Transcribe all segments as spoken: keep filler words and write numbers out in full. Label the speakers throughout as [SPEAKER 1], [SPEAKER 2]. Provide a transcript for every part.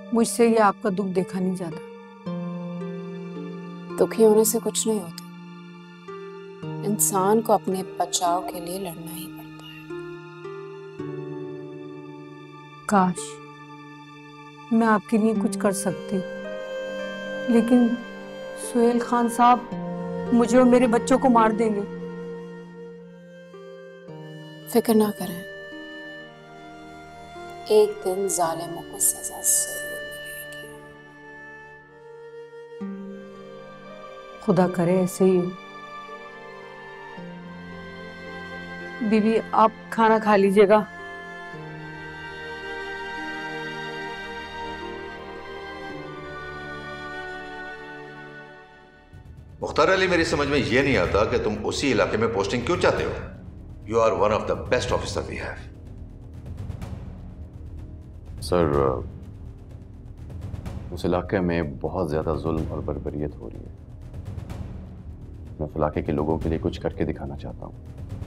[SPEAKER 1] मुझसे ये आपका दुख देखा नहीं जाता।
[SPEAKER 2] दुखी होने से कुछ नहीं होता, इंसान को अपने बचाव के लिए लड़ना ही पड़ता है।
[SPEAKER 1] काश मैं आपके लिए कुछ कर सकती, लेकिन सुहेल खान साहब मुझे और मेरे बच्चों को मार देंगे।
[SPEAKER 2] फिक्र ना करें, एक दिन जालिमों को सजा जरूर मिलेगी।
[SPEAKER 1] खुदा करे ऐसे ही हो। बीबी आप खाना खा लीजिएगा।
[SPEAKER 3] मुख्तार अली, मेरी समझ में यह नहीं आता कि तुम उसी इलाके में पोस्टिंग क्यों चाहते हो। You are one of the best officer we have.
[SPEAKER 4] Sir, उस इलाके में बहुत ज्यादा जुल्म और बर्बरियत हो रही है। मैं उस इलाके के लोगों के लिए कुछ करके दिखाना चाहता हूँ।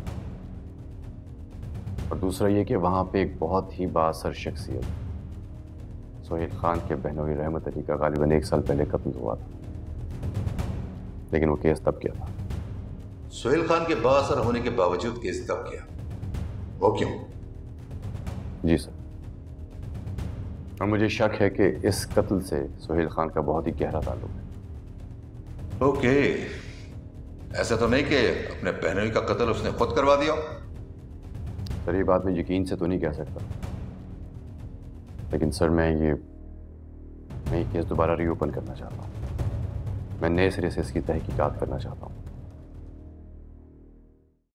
[SPEAKER 4] और दूसरा ये कि वहां पे एक बहुत ही बाअसर शख्सियत सुहेल खान के बहनोई रहमत अली का गालिबन एक साल पहले कत्ल हुआ था, लेकिन वो केस तब किया था।
[SPEAKER 3] सुहेल खान के बाअसर होने के बावजूद केस तब किया, वो क्यों?
[SPEAKER 4] जी सर, और मुझे शक है कि इस कत्ल से सुहेल खान का बहुत ही गहरा ताल्लुक है।
[SPEAKER 3] ओके, ऐसा तो नहीं कि अपने बहनोई का कत्ल उसने खुद करवा दिया?
[SPEAKER 4] सर, ये बात मैं यकीन से तो नहीं कह सकता, लेकिन सर मैं ये मैं ये केस दोबारा रीओपन करना चाहता हूँ। मैं नए सिरे से इसकी तहकीकात करना चाहता हूँ।